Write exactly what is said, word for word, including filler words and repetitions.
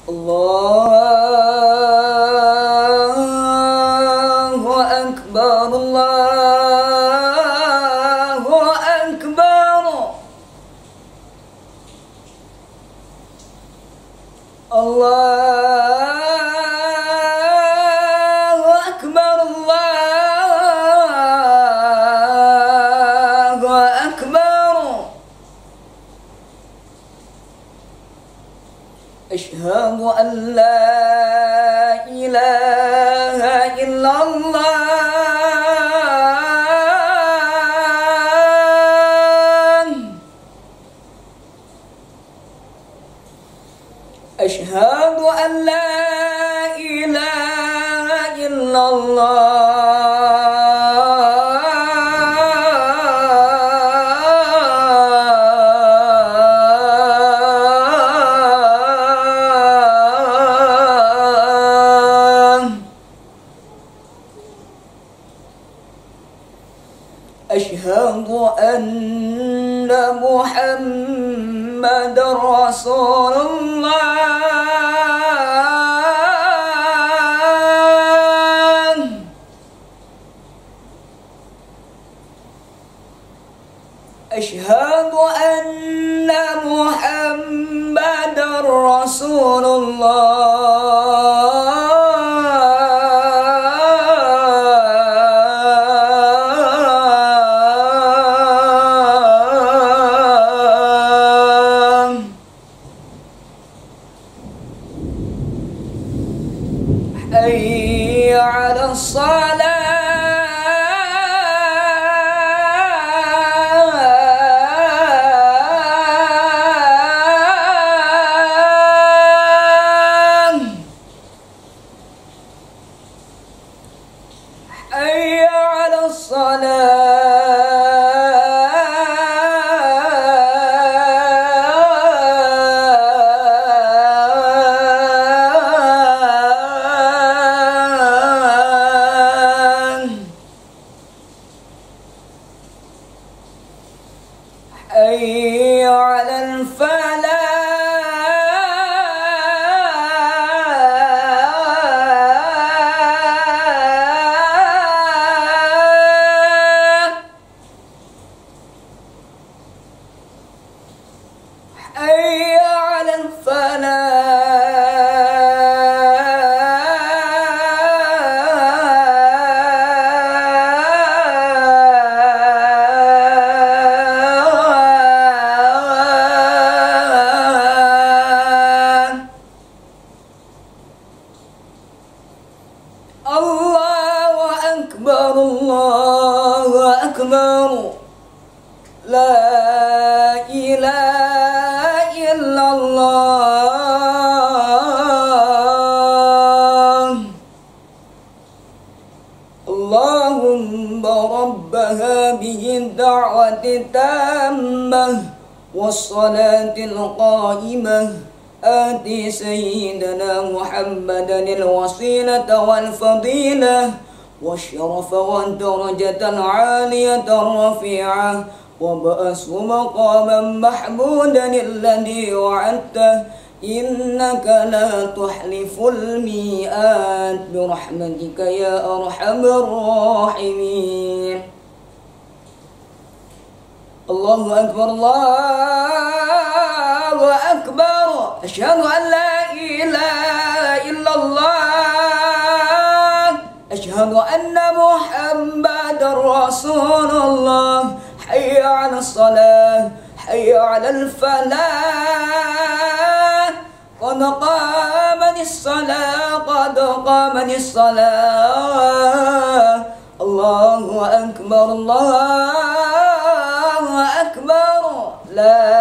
Allahu Akbar, Allahu Akbar, Allahu Akbar, Allahu Akbar. Asyhadu an la ilaha illallah. Asyhadu an la ilaha illallah. Asyhadu anna Muhammadar Rasulullah. Asyhadu anna Muhammadar Rasulullah. Hayya 'alas salah. Hayya 'alas salah. Hayya 'alal falah. Hayya 'alal falah. Allahu Akbar, Allahu Akbar. La ilaha illallah. Allahumma rabba hadhihi ad-da'wati tammah was-salatil qa'imah. آتي سيدنا محمدا الوسيلة والفضيلة والشرف والدرجة العالية الرفيعة وابعثه مقاما محمودا الذي وعدته إنك لا تخلف الميعاد برحمتك يا أرحم الراحمين. الله أكبر، الله أكبر. Asyhadu an la ilaha illallah. Asyhadu anna Muhammadar Rasulullah. Hayya 'alas salah, hayya 'alal falah. Qad qamatis salah, qad qamatis salah. Allahu Akbar, Allahu Akbar. La